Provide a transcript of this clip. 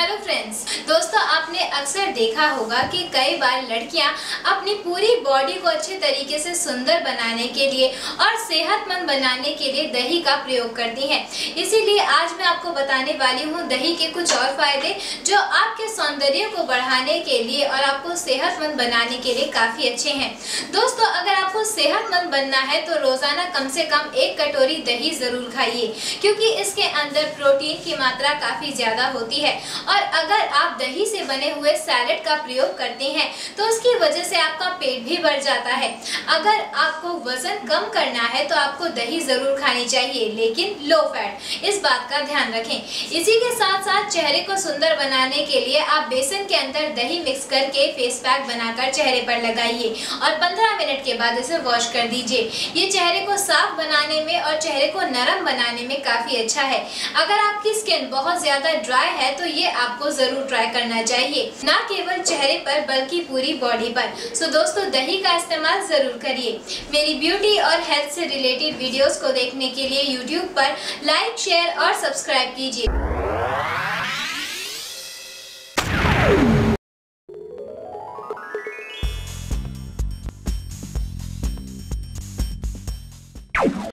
Hello friends, दोस्तों आपने अक्सर देखा होगा कि कई बार लड़कियां अपनी पूरी बॉडी को अच्छे तरीके से सुंदर बनाने के लिए और सेहतमंद बनाने के लिए दही का प्रयोग करती हैं। इसीलिए आज मैं आपको बताने वाली हूं दही के कुछ और फायदे जो आपके सौंदर्य को बढ़ाने के लिए और आपको सेहतमंद बनाने के लिए काफी अच्छे हैं। दोस्तों अगर आपको सेहतमंद बनना है तो रोजाना कम से कम 1 कटोरी दही जरूर खाइए, क्योंकि इसके अंदर प्रोटीन की मात्रा काफी ज्यादा होती है। और अगर आप दही से बने हुए सैलेड का प्रयोग करते हैं तो उसकी वजह से आपका पेट भी बढ़ जाता है। अगर आपको वजन कम करना है तो आपको दही जरूर खानी चाहिए, लेकिन लो फैट, इस बात का ध्यान रखें। इसी के साथ साथ चेहरे को सुंदर बनाने के लिए आप बेसन के अंदर दही मिक्स करके फेस पैक बनाकर चेहरे पर लगाइए और 15 मिनट के बाद इसे वॉश कर दीजिए। ये चेहरे को साफ बनाने में और चेहरे को नरम बनाने में काफी अच्छा है। अगर आपकी स्किन बहुत ज्यादा ड्राई है तो ये आपको जरूर ट्राई करना चाहिए, ना केवल चेहरे पर बल्कि पूरी बॉडी पर। सो दोस्तों दही का इस्तेमाल जरूर करिए। मेरी ब्यूटी और हेल्थ से रिलेटेड वीडियोस को देखने के लिए यूट्यूब पर लाइक, शेयर और सब्सक्राइब कीजिए।